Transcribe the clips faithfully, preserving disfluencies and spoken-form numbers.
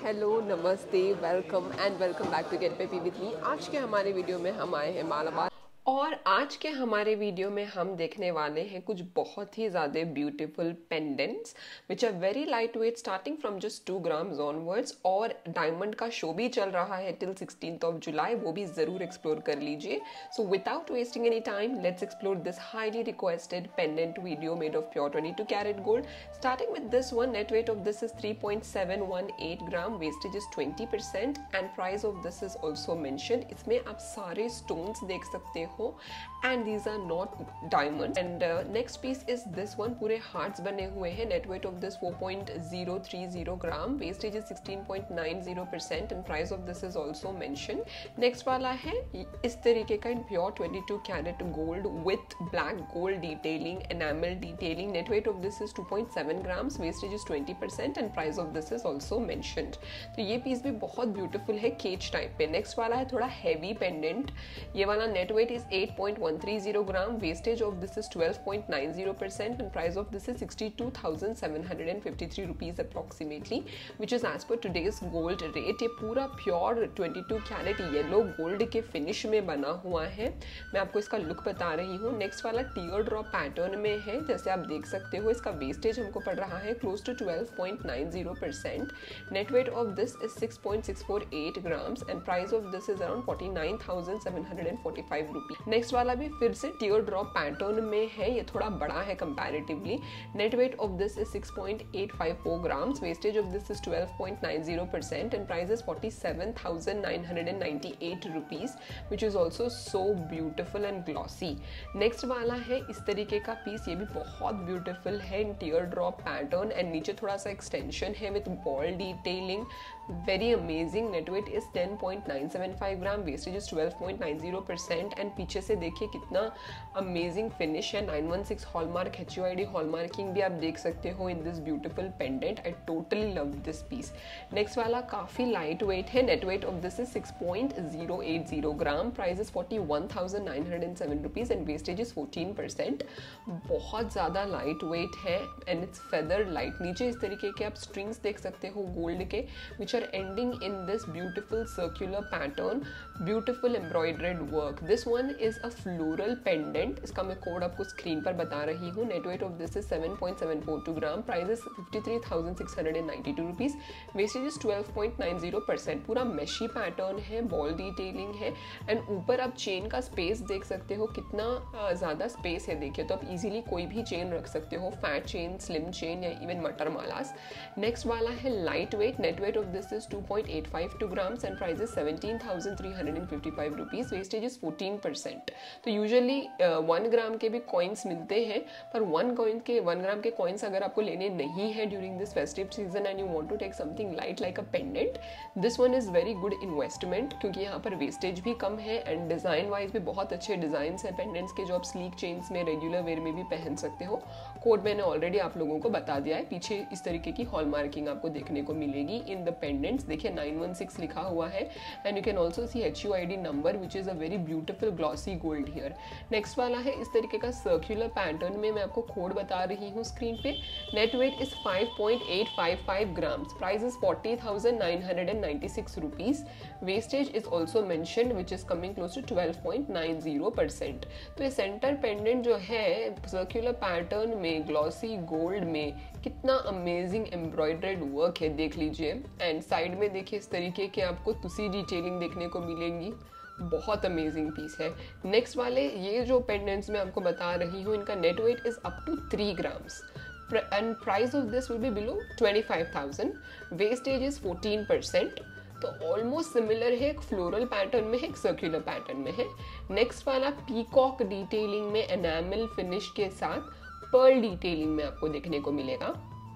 Hello, नमस्ते, welcome and welcome back to get peppy with me. आज के हमारे वीडियो में हम आए हैं मालाबार और आज के हमारे वीडियो में हम देखने वाले हैं कुछ बहुत ही ज़्यादा beautiful pendants which are very light weight starting from just two grams onwards. और डायमंड का शो भी चल रहा है टिल सिक्सटीन्थ ऑफ जुलाई, वो भी ज़रूर एक्सप्लोर कर लीजिए। So without wasting any time let's explore this highly requested pendant video made of pure twenty two carat gold. Starting with this one, net weight of this is three point seven one eight gram, wastage is twenty percent and price of this is also mention. इसमें आप सारे stones देख सकते हो and these are not diamonds। and uh, next piece is this one, पूरे hearts बने हुए हैं। net weight of this four point zero three zero gram, wastage is sixteen point nine zero percent and price of this is also mentioned। next वाला है इस तरीके का in pure twenty-two carat gold with black gold detailing, enamel detailing। net weight of this is two point seven grams, wastage is twenty percent and price of this is also mentioned। तो ये piece भी बहुत beautiful है, cage type पे। Next वाला है थोड़ा heavy pendant. ये वाला net weight is eight point one three zero gram, wastage of this is twelve point nine zero percent and price of this is sixty-two thousand seven hundred fifty-three rupees approximately, which is as per today's gold rate। ये पूरा pure twenty-two carat yellow gold के finish में बना हुआ है। मैं आपको इसका लुक बता रही हूँ। नेक्स्ट वाला टीयर ड्रॉप पैटर्न में है, जैसे आप देख सकते हो। इसका वेस्टेज हमको पड़ रहा है close to twelve point nine zero percent। Net weight of this is six point six four eight grams and price of this is around forty-nine thousand seven hundred forty-five rupees। Next वाला भी फिर से tier drop pattern में है, ये थोड़ा बड़ा है comparatively. Net weight of this is six point eight five four grams, wastage of this is twelve point nine zero percent and price is forty-seven thousand nine hundred ninety-eight rupees, which is also so beautiful and glossy। Next वाला है इस तरीके का piece, ये भी बहुत beautiful है in tear drop pattern and नीचे थोड़ा सा एक्सटेंशन है with ball detailing, very amazing. Net weight is ten point nine seven five gram, wastage is twelve point nine zero percent and पीछे से देखिए कितना अमेजिंग फिनिश है। nine one six hallmark H U I D hallmarking भी आप देख सकते हो in this beautiful pendant. I totally love this piece. Next वाला काफी लाइट वेट है। Net weight of this is six point zero eight zero gram, price is forty-one thousand nine hundred seven rupees and wastage is fourteen percent। बहुत ज्यादा light weight है and it's feather light. नीचे इस तरीके के आप strings देख सकते हो गोल्ड के, which are ending in this beautiful circular pattern, beautiful embroidered work। this one is a floral pendant। इसका मैं कोड आपको स्क्रीन पर बता रही हूँ। Net weight of this is seven point seven four two gram, price is fifty-three thousand six hundred ninety-two rupees, wastage is twelve point nine zero percent। पूरा मेशी pattern है, बॉल डिटेलिंग है and ऊपर आप चेन का space देख सकते हो, कितना ज़्यादा स्पेस है। देखिए तो आप इजीली कोई भी चेन रख सकते हो, फैट चेन, स्लिम चेन या इवन मटर मालास। नेक्स्ट वाला है light weight. Net weight of this is two point eight five two grams and price is seventeen thousand three hundred fifty-five rupees, wastage is fourteen percent। तो usually one gram के भी coins मिलते हैं, पर one coin के one gram के coins अगर आपको लेने नहीं है during this festive season and you want to take something light like a pendant, this one is very good investment, क्योंकि यहाँ पर वेस्टेज भी कम है एंड डिजाइन वाइज भी बहुत अच्छे डिजाइन है पेंडेंट्स के, जो आप स्लीक चेन्स में रेगुलर वेयर में भी पहन सकते हो। कोड मैंने ऑलरेडी आप लोगों को बता दिया है। पीछे इस तरीके की हॉलमार्किंग आपको देखने को मिलेगी इन द पेंडेंट्स। देखिए nine one six लिखा हुआ है and you can also see H U I D number which is a very beautiful glossy gold here. Next वाला है इस तरीके का सर्कुलर पैटर्न में, मैं आपको कोड बता रही हूँ स्क्रीन पे। Net weight is five point eight five five grams, price is forty thousand nine hundred ninety-six rupees, wastage is also mentioned which is coming close to twelve point nine zero percent। तो ये centre pendant जो है circular pattern में glossy gold में, कितना amazing embroidered work है, देख लीजिए। एंड साइड में देखिए इस तरीके के आपको तुसी डिटेलिंग देखने को मिलेंगी, बहुत अमेजिंग पीस है। नेक्स्ट वाले ये जो पेंडेंट्स मैं आपको बता रही हूँ, इनका net weight is up to three grams and price of this will be below twenty-five thousand, wastage is fourteen percent। तो ऑलमोस्ट सिमिलर है, एक फ्लोरल पैटर्न में है, एक सर्कुलर पैटर्न में है। नेक्स्ट वाला पीकॉक डिटेलिंग में एनामल फिनिश के साथ पर्ल डिटेलिंग में आपको देखने को मिलेगा।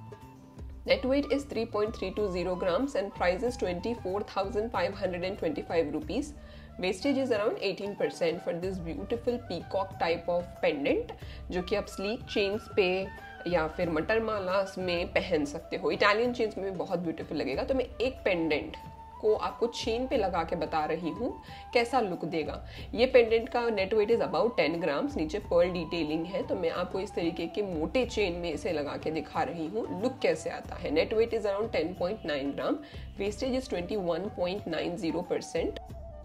Net weight is three point three two zero grams and price is twenty-four thousand five hundred twenty-five rupees. Wastage is around eighteen percent for this beautiful peacock type of pendant, जो कि आप sleek chains पे या फिर मटर मालास में पहन सकते हो। इटालियन चेन्स में भी बहुत ब्यूटीफुल लगेगा। तो मैं एक पेंडेंट को आपको चेन पे लगा के बता रही हूँ कैसा लुक देगा। ये पेंडेंट का net weight is about ten grams, नीचे पर्ल डिटेलिंग है, तो मैं आपको इस तरीके के मोटे चेन में इसे लगा के दिखा रही हूँ लुक कैसे आता है। Net weight is around ten point nine gram, wastage is twenty one point nine zero percent.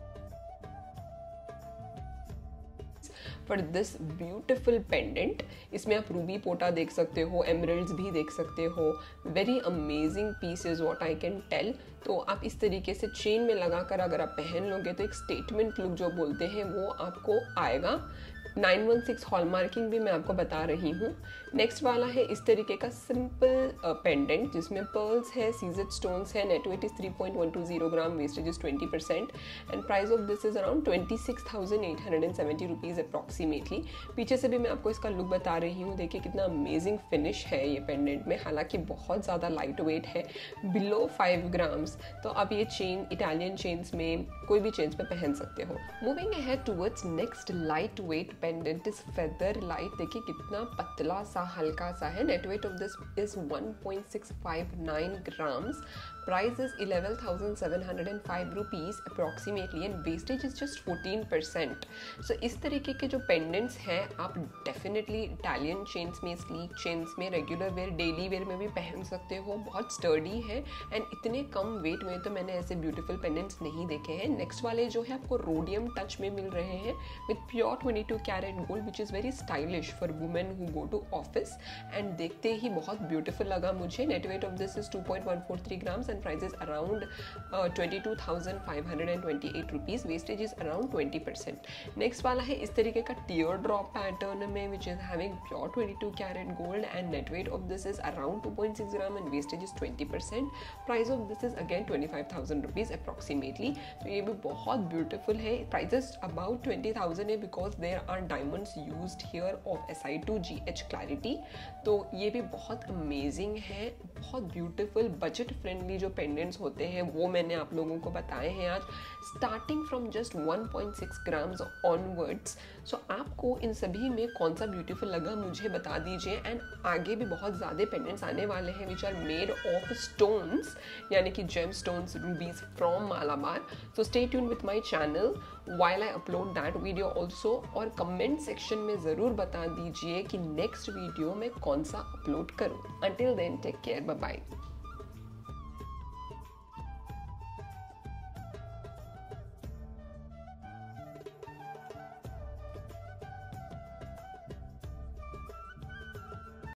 For this beautiful pendant, इसमें आप रूबी पोटा देख सकते हो, एमरल्ड्स भी देख सकते हो। Very amazing piece is what I can tell. तो आप इस तरीके से चेन में लगाकर अगर आप पहन लोगे तो एक स्टेटमेंट लुक जो बोलते हैं वो आपको आएगा। नाइन वन सिक्स हॉलमार्किंग भी मैं आपको बता रही हूँ। नेक्स्ट वाला है इस तरीके का सिंपल पेंडेंट जिसमें पर्ल्स है, सीजेड स्टोन्स है। Net weight is three point one two zero gram, wastage is twenty percent and price of this is around twenty six thousand eight hundred and seventy rupees approximately. पीछे से भी मैं आपको इसका look बता रही हूँ। देखिए कितना अमेजिंग फिनिश है ये पेंडेंट में, हालांकि बहुत ज़्यादा लाइट वेट है, बिलो फाइव ग्राम्स। तो आप ये चेन इटालियन चेन्स में, कोई भी चेन्स में पहन सकते हो। Moving ahead towards next light weight pendant is feather light. देखिए कितना पतला सा हल्का सा है। Net weight of this is one point six five nine grams, price is eleven thousand seven hundred and five rupees approximately and wastage is just fourteen percent. So इस तरीके के जो पेंडेंट्स हैं आप डेफिनेटली इटालियन चेन्स में, sleek chains में, regular wear, daily wear में भी पहन सकते हो। बहुत स्टर्डी है एंड इतने कम वेट में तो मैंने ऐसे ब्यूटीफुल पेंडेंट्स नहीं देखे हैं। नेक्स्ट वाले जो है आपको रोडियम टच में मिल रहे हैं with pure twenty two carat gold which is very stylish for women who go to office and देखते ही बहुत ब्यूटीफुल लगा मुझे। Net weight of this is two point one four three grams and price is around uh, twenty-two thousand five hundred twenty-eight rupees, wastage is around twenty percent. next वाला है इस तरीके का tear drop pattern में which is having pure twenty-two karat gold and net weight of this is around two point six gram and wastage is twenty percent. price of this is again twenty-five thousand rupees approximately. तो ये भी बहुत beautiful है। prices about twenty thousand है because there are diamonds used here of S I two G H clarity। तो ये भी बहुत amazing है, बहुत beautiful budget friendly जो पेंडेंट्स होते हैं वो मैंने आप लोगों को बताए हैं आज, starting from just one point six grams onwards. So आपको इन सभी में कौन सा ब्यूटीफुल लगा मुझे बता दीजिए। एंड आगे भी बहुत ज़्यादा पेंडेंट्स आने वाले हैं which are made of stones, यानी कि gem stones, rubies from Malabar. So stay tune with my channel while I upload that video also, और कमेंट सेक्शन में ज़रूर बता दीजिए कि नेक्स्ट वीडियो में कौन सा अपलोड करूँ। Until then, take care, bye bye.